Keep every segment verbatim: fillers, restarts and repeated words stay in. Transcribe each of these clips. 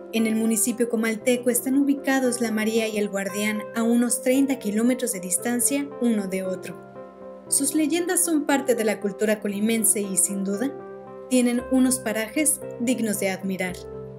En el municipio comalteco están ubicados la María y el Guardián a unos treinta kilómetros de distancia uno de otro. Sus leyendas son parte de la cultura colimense y, sin duda, tienen unos parajes dignos de admirar.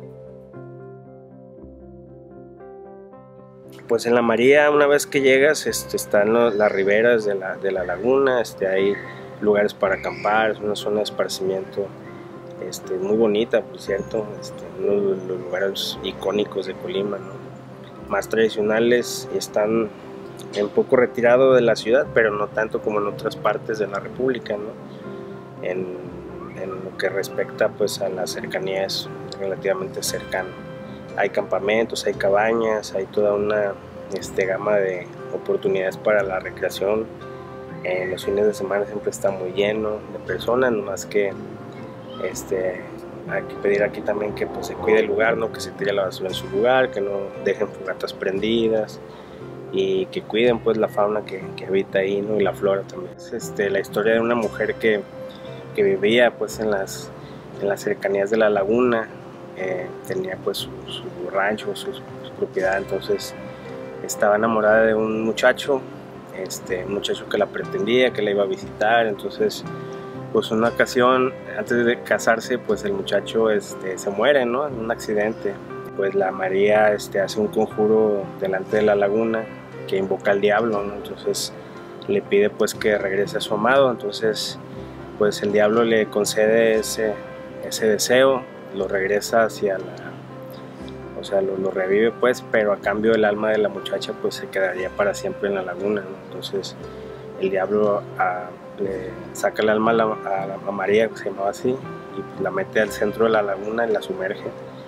Pues en la María, una vez que llegas, este, están los, las riberas de la, de la laguna, este, hay lugares para acampar, es una zona de esparcimiento este, muy bonita, por cierto, este, uno de los lugares icónicos de Colima, ¿no? Más tradicionales, están un poco retirado de la ciudad, pero no tanto como en otras partes de la República, ¿no? En, en lo que respecta pues, a la cercanía es relativamente cercano. Hay campamentos, hay cabañas, hay toda una este, gama de oportunidades para la recreación. En los fines de semana siempre está muy lleno de personas, nomás que este, hay que pedir aquí también que pues, se cuide el lugar, ¿no? Que se tire la basura en su lugar, que no dejen fogatas prendidas y que cuiden pues, la fauna que, que habita ahí, ¿no? Y la flora también. Es este, la historia de una mujer que, que vivía pues, en, las, en las cercanías de la laguna. Eh, tenía pues su, su rancho, su, su propiedad, entonces estaba enamorada de un muchacho, este, un muchacho que la pretendía, que la iba a visitar, entonces pues una ocasión antes de casarse pues el muchacho este, se muere, ¿no? En un accidente, pues la María este, hace un conjuro delante de la laguna que invoca al diablo, ¿no? Entonces le pide pues que regrese a su amado, entonces pues el diablo le concede ese, ese deseo, lo regresa hacia la, o sea, lo, lo revive pues, pero a cambio el alma de la muchacha pues se quedaría para siempre en la laguna, ¿no? Entonces el diablo a, le saca el alma a, la, a, la, a María, que se llamaba así, y pues, la mete al centro de la laguna y la sumerge.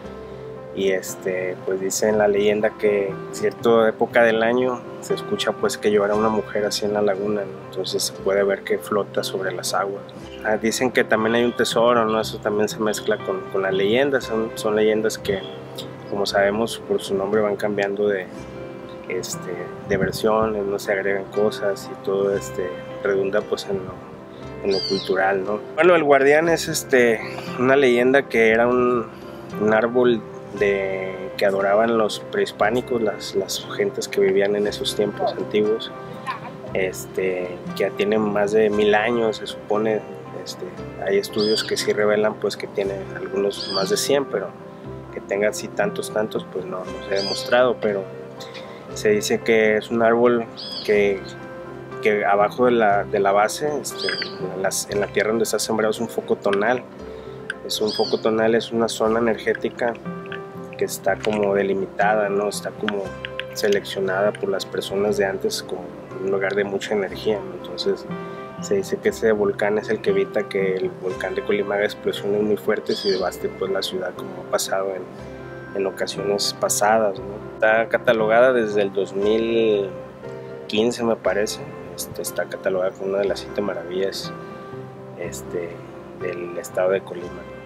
Y este, pues dice en la leyenda que cierta época del año se escucha pues que llora una mujer así en la laguna, ¿no? Entonces se puede ver que flota sobre las aguas. Ah, dicen que también hay un tesoro, ¿no? Eso también se mezcla con, con las leyendas, son, son leyendas que, como sabemos, por su nombre van cambiando de, este, de versiones, no se agregan cosas y todo este, redunda pues en lo, en lo cultural, ¿no? Bueno, el Guardián es este, una leyenda que era un, un árbol de, que adoraban los prehispánicos, las, las gentes que vivían en esos tiempos antiguos, este, que tienen más de mil años, se supone. Este, hay estudios que sí revelan pues, que tiene algunos más de cien, pero que tenga así tantos, tantos, pues no, no se ha demostrado, pero se dice que es un árbol que, que abajo de la, de la base, este, en, las, en la tierra donde está sembrado, es un foco tonal. Es un foco tonal, es una zona energética que está como delimitada, ¿no? Está como seleccionada por las personas de antes como un lugar de mucha energía, ¿no? Entonces se dice que ese volcán es el que evita que el volcán de Colima haga explosiones muy fuertes y devaste pues, la ciudad, como ha pasado en, en ocasiones pasadas, ¿no? Está catalogada desde el dos mil quince, me parece. Este, está catalogada como una de las siete maravillas este, del estado de Colima.